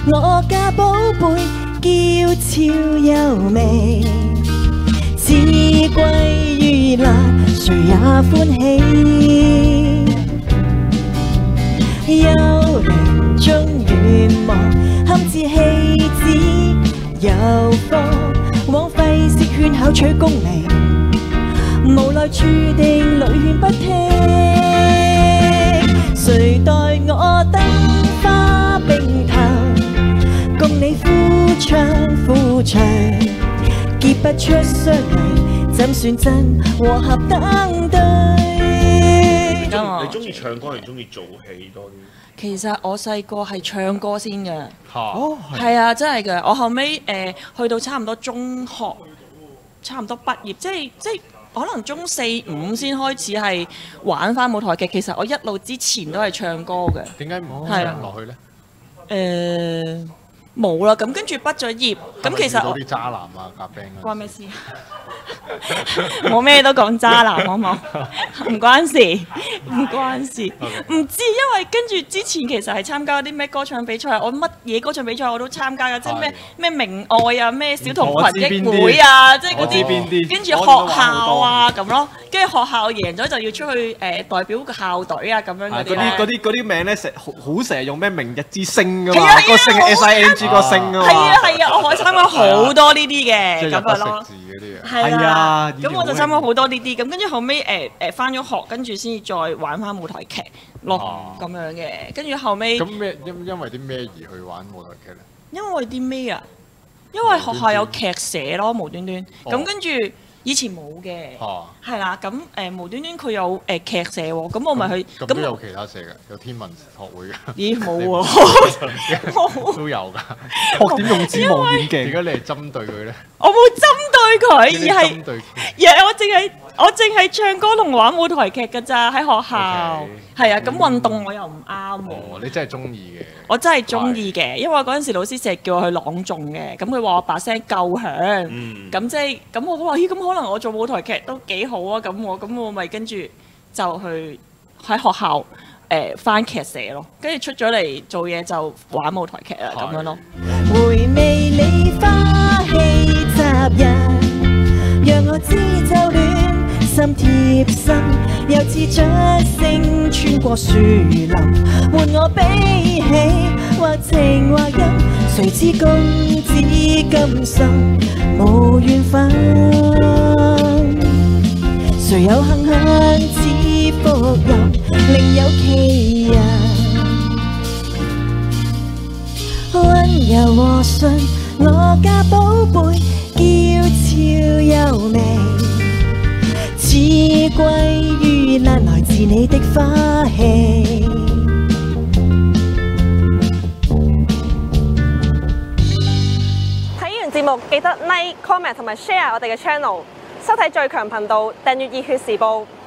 我家寶貝嬌俏優美，自歸於難，誰也歡喜。幽靈中願望，堪似戲子遊貨，枉費舌圈巧取功名，無奈注定屢勸不聽。誰待我燈花並頭，共你夫唱婦隨，結不出雙淚，怎算真和合登對？ 你中意唱歌定中意做戲多啲？ 其實我細個係唱歌先嘅， 係啊，真係嘅。我後尾去到差唔多中學，差唔多畢業，即係可能中四五先開始係玩翻舞台劇。其實我一路之前都係唱歌嘅。 點解唔唱落去咧？ 冇啦，咁跟住畢咗業，咁其實我啲渣男啊夾 band 關咩事？冇咩都講渣男好冇？唔關事，唔關事。唔知，因為跟住之前其實係參加啲咩歌唱比賽，我乜嘢歌唱比賽我都參加嘅，即係咩明愛啊，咩小童群益會啊，即係嗰啲，跟住學校啊咁咯，跟住學校贏咗就要出去代表個校隊啊咁樣嗰啲。 嗰啲名咧成日用咩明日之星㗎嘛，個星係 SING 個星啊嘛。 係啊，我可以參加好多呢啲嘅咁樣咯。係啊，咁我就參加好多呢啲，咁跟住後尾返咗學，跟住先至再玩翻舞台劇咯，咁樣嘅。跟住後尾咁咩因為啲咩而去玩舞台劇咧？ 因為啲咩啊？因為學校有劇社咯，無端端。咁跟住以前冇嘅，係啦。咁無端端佢有劇社喎，咁我咪去。 咁都有其他社嘅，有天文學會嘅。 咦，冇喎， 都有㗎。 學點用指望遠鏡？ 點解你係針對佢咧？ 我冇針對佢，我淨係唱歌同玩舞台劇㗎咋，喺學校。係啊，咁運動我又唔啱喎。 你真係中意嘅。我真係中意嘅，因為嗰陣時老師成日叫我去朗誦嘅，咁佢話我把聲夠響，咁即係咁我都話咦，咁可能我做舞台劇都幾好啊，咁我咪跟住就去喺學校返劇社咯，跟住出咗嚟做嘢就玩舞台劇啊咁樣咯。 回味你花氣雜人，讓我知就戀心貼身，又似掌聲穿過樹林，換我悲喜或情或欣，誰知公子今生無緣分，誰有幸向此福蔭，另有其人。溫柔和順，我家寶貝嬌俏優美，似歸於難，來自你的花氣。 睇完節目記得 like、comment 同埋 share 我哋嘅 channel，收睇最強頻道，訂閱熱血時報。